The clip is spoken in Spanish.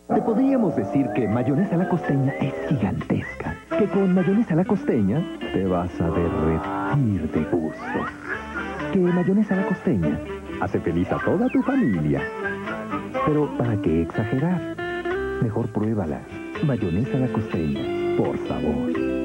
Te podríamos decir que mayonesa a la costeña es gigantesca. Que con mayonesa a la costeña te vas a derretir de gusto. Que mayonesa a la costeña hace feliz a toda tu familia. Pero ¿para qué exagerar? Mejor pruébala. Mayonesa a la costeña, por sabor.